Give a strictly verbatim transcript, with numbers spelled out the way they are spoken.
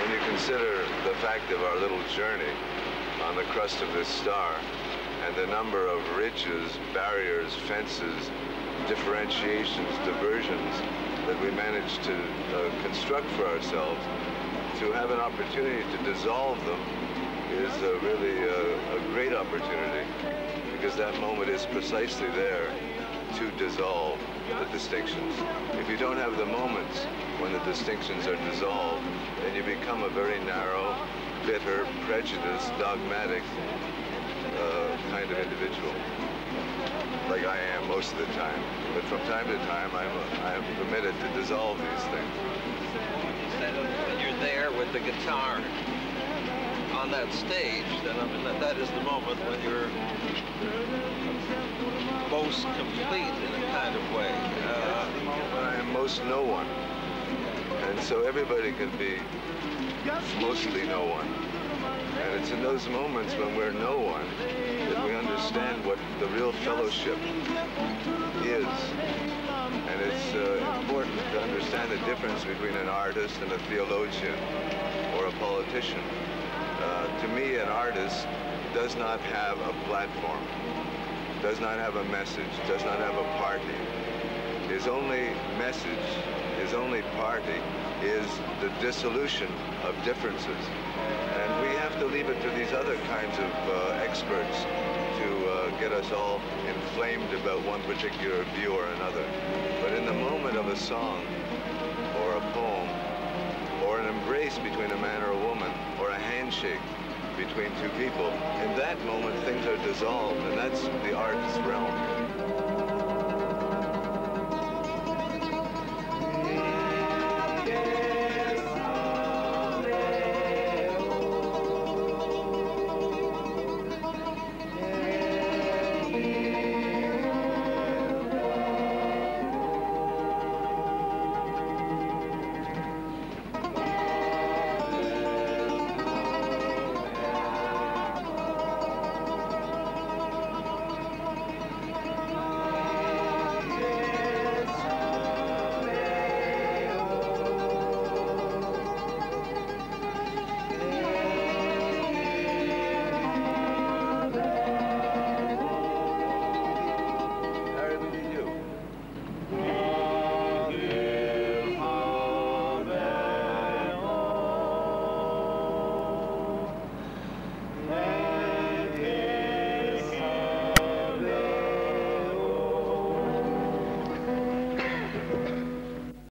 when you consider the fact of our little journey on the crust of this star and the number of ridges, barriers, fences, differentiations, diversions that we managed to uh, construct for ourselves, to have an opportunity to dissolve them is uh, really uh, a great opportunity, because that moment is precisely there to dissolve the distinctions. If you don't have the moments when the distinctions are dissolved, then you become a very narrow, bitter, prejudiced, dogmatic uh, kind of individual, like I am most of the time. But from time to time, I'm, I'm permitted to dissolve these things. And you're there with the guitar on that stage, then I mean, that, that is the moment when you're most complete in a kind of way. Uh, the moment when I am most no one. And so everybody can be mostly no one. And it's in those moments when we're no one that we understand what the real fellowship is. And it's uh, important to understand the difference between an artist and a theologian or a politician. Uh, to me, an artist does not have a platform, does not have a message, does not have a party. His only message, his only party is the dissolution of differences. And we have to leave it to these other kinds of uh, experts to uh, get us all inflamed about one particular view or another. But in the moment of a song, or a poem, or an embrace between a man or a woman, or a handshake between two people, in that moment things are dissolved, and that's the artist's realm.